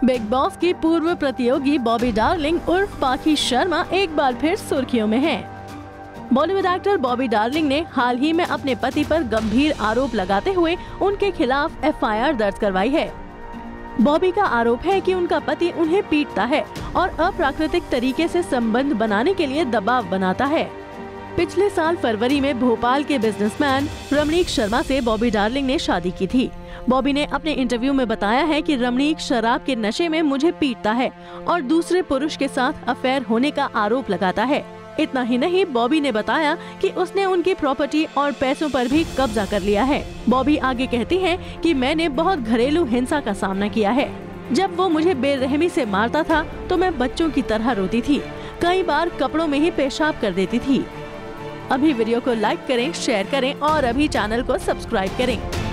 Big boss की पूर्व प्रतियोगी बॉबी डार्लिंग उर्फ पाखी शर्मा एक बार फिर सुर्खियों में हैं। बॉलीवुड एक्टर बॉबी डार्लिंग ने हाल ही में अपने पति पर गंभीर आरोप लगाते हुए उनके खिलाफ FIR दर्ज करवाई है। बॉबी का आरोप है कि उनका पति उन्हें पीटता है और अप्राकृतिक तरीके से संबंध बनाने के लिए दबाव बनाता है। पिछले साल फरवरी में भोपाल के बिजनेसमैन रमणीक शर्मा से बॉबी डार्लिंग ने शादी की थी। बॉबी ने अपने इंटरव्यू में बताया है कि रमणीक शराब के नशे में मुझे पीटता है और दूसरे पुरुष के साथ अफेयर होने का आरोप लगाता है। इतना ही नहीं, बॉबी ने बताया कि उसने उनकी प्रॉपर्टी और पैसों पर भी कब्जा कर लिया है। बॉबी आगे कहती हैं कि मैंने बहुत घरेलू हिंसा का सामना किया है। जब वो मुझे बेरहमी से मारता था तो मैं बच्चों की तरह रोती थी। कई बार कपड़ों में ही पेशाब कर देती थी। अभी वीडियो को लाइक करें, शेयर करें और अभी चैनल को सब्सक्राइब करें।